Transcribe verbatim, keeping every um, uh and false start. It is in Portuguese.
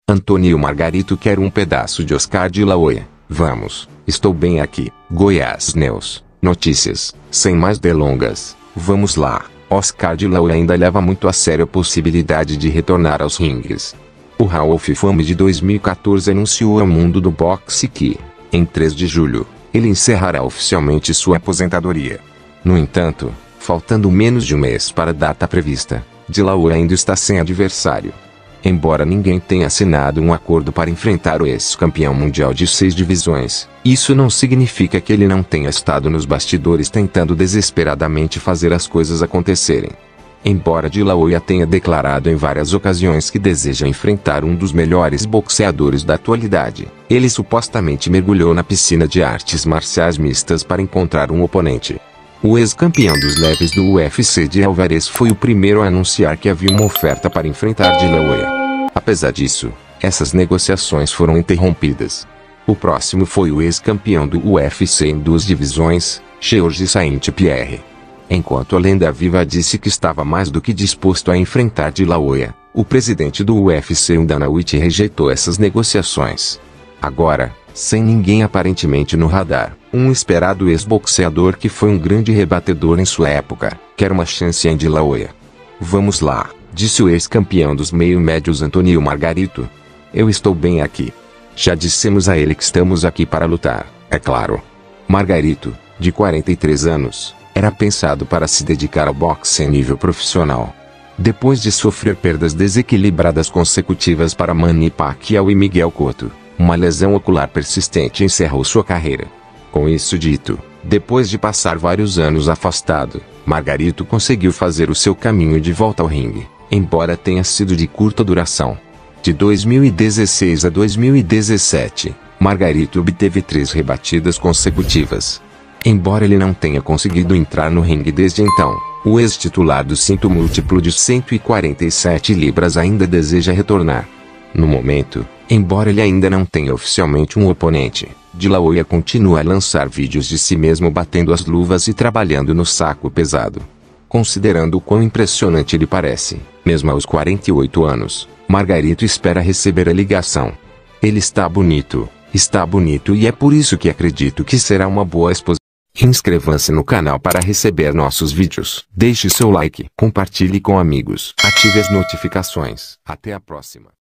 Antônio Margarito quer um pedaço de Oscar de la Hoya. Vamos, estou bem aqui. Goiás News, notícias. Sem mais delongas, vamos lá. Oscar de la Hoya ainda leva muito a sério a possibilidade de retornar aos ringues. O Hall of Fame de dois mil e quatorze anunciou ao mundo do boxe que, em três de julho, ele encerrará oficialmente sua aposentadoria. No entanto, faltando menos de um mês para a data prevista, de la Hoya ainda está sem adversário. Embora ninguém tenha assinado um acordo para enfrentar o ex-campeão mundial de seis divisões, isso não significa que ele não tenha estado nos bastidores tentando desesperadamente fazer as coisas acontecerem. Embora de la Hoya tenha declarado em várias ocasiões que deseja enfrentar um dos melhores boxeadores da atualidade, ele supostamente mergulhou na piscina de artes marciais mistas para encontrar um oponente. O ex-campeão dos leves do U F C de Alvarez foi o primeiro a anunciar que havia uma oferta para enfrentar de la Hoya. Apesar disso, essas negociações foram interrompidas. O próximo foi o ex-campeão do U F C em duas divisões, Georges Saint-Pierre. Enquanto a lenda viva disse que estava mais do que disposto a enfrentar de la Hoya, o presidente do U F C Dana White rejeitou essas negociações. Agora, sem ninguém aparentemente no radar, um esperado ex-boxeador que foi um grande rebatedor em sua época, quer uma chance em de la Hoya. Vamos lá, disse o ex-campeão dos meio-médios Antônio Margarito. Eu estou bem aqui. Já dissemos a ele que estamos aqui para lutar, é claro. Margarito, de quarenta e três anos, era pensado para se dedicar ao boxe em nível profissional. Depois de sofrer perdas desequilibradas consecutivas para Manny Pacquiao e Miguel Cotto, uma lesão ocular persistente encerrou sua carreira. Com isso dito, depois de passar vários anos afastado, Margarito conseguiu fazer o seu caminho de volta ao ringue, embora tenha sido de curta duração. De dois mil e dezesseis a dois mil e dezessete, Margarito obteve três rebatidas consecutivas. Embora ele não tenha conseguido entrar no ringue desde então, o ex-titular do cinto múltiplo de cento e quarenta e sete libras ainda deseja retornar. No momento, embora ele ainda não tenha oficialmente um oponente, de la Hoya continua a lançar vídeos de si mesmo batendo as luvas e trabalhando no saco pesado. Considerando o quão impressionante ele parece, mesmo aos quarenta e oito anos, Margarito espera receber a ligação. Ele está bonito, está bonito e é por isso que acredito que será uma boa exposição. Inscreva-se no canal para receber nossos vídeos. Deixe seu like, compartilhe com amigos, ative as notificações. Até a próxima.